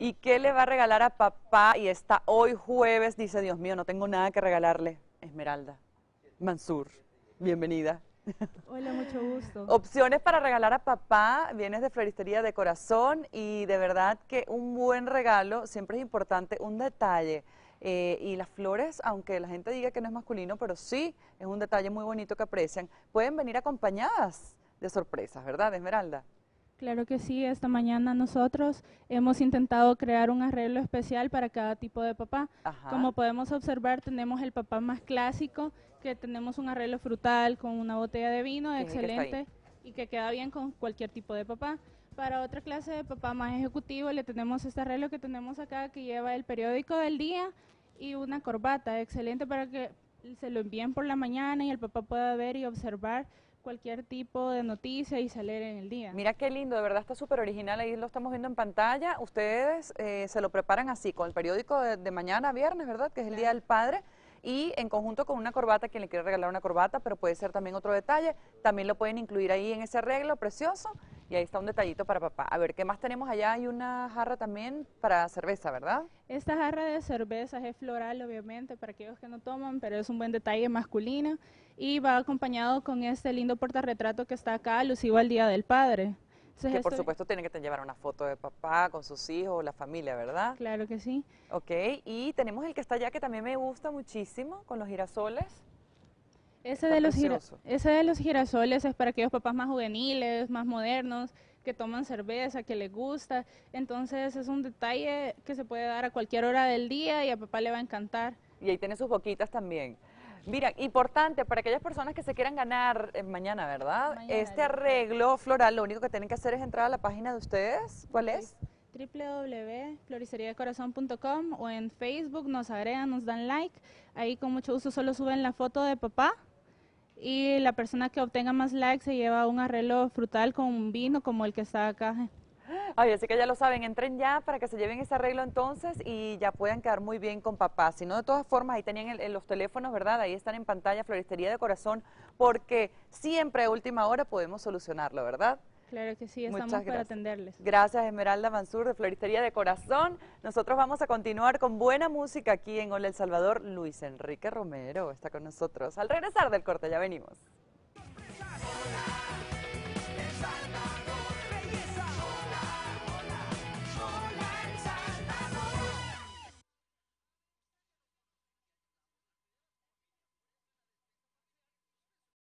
¿Y qué le va a regalar a papá? Y está hoy jueves, dice, Dios mío, no tengo nada que regalarle. Esmeralda, Mansur, bienvenida. Hola, mucho gusto. Opciones para regalar a papá, vienes de Floristería de Corazón y de verdad que un buen regalo siempre es importante, un detalle. Y las flores, aunque la gente diga que no es masculino, pero sí es un detalle muy bonito que aprecian, pueden venir acompañadas de sorpresas, ¿verdad, Esmeralda? Claro que sí, esta mañana nosotros hemos intentado crear un arreglo especial para cada tipo de papá. Ajá, Como podemos observar, tenemos el papá más clásico, que tenemos un arreglo frutal con una botella de vino que es el que está ahí. excelente y que queda bien con cualquier tipo de papá. Para otra clase de papá más ejecutivo le tenemos este arreglo que tenemos acá que lleva el periódico del día y una corbata, excelente para que se lo envíen por la mañana y el papá pueda ver y observar cualquier tipo de noticia y salir en el día. Mira qué lindo, de verdad está súper original, ahí lo estamos viendo en pantalla. Ustedes se lo preparan así, con el periódico de mañana, viernes, ¿verdad? Que es el Día del Padre. Y en conjunto con una corbata, quien le quiere regalar una corbata, pero puede ser también otro detalle. También lo pueden incluir ahí en ese arreglo precioso. Y ahí está un detallito para papá. A ver, ¿qué más tenemos allá? Hay una jarra también para cerveza, ¿verdad? Esta jarra de cerveza es floral, obviamente, para aquellos que no toman, pero es un buen detalle masculino y va acompañado con este lindo portarretrato que está acá, alusivo al Día del Padre. Entonces Que por esto, supuesto tienen que llevar una foto de papá con sus hijos, la familia, ¿verdad? claro que sí. Ok, y tenemos el que está allá que también me gusta muchísimo, con los girasoles. Está precioso. Ese de los girasoles es para aquellos papás más juveniles, más modernos, que toman cerveza, que les gusta. Entonces es un detalle que se puede dar a cualquier hora del día y a papá le va a encantar. Y ahí tiene sus boquitas también. Mira, importante para aquellas personas que se quieran ganar mañana, ¿verdad? Mañana, Este arreglo floral, lo único que tienen que hacer es entrar a la página de ustedes. ¿Cuál es? www.floriceriadecorazon.com o en Facebook nos agregan, nos dan like. Ahí con mucho gusto solo suben la foto de papá y la persona que obtenga más likes se lleva un arreglo frutal con un vino como el que está acá. Ay, así que ya lo saben, entren ya para que se lleven ese arreglo entonces y ya puedan quedar muy bien con papá. Si no, de todas formas, ahí tenían los teléfonos, ¿verdad? Ahí están en pantalla, Floristería de Corazón, porque siempre a última hora podemos solucionarlo, ¿verdad? Claro que sí, estamos Muchas para gracias. atenderles. Gracias, Esmeralda Mansur, de Floristería de Corazón. Nosotros vamos a continuar con buena música aquí en Hola El Salvador. Luis Enrique Romero está con nosotros. Al regresar del corte, ya venimos.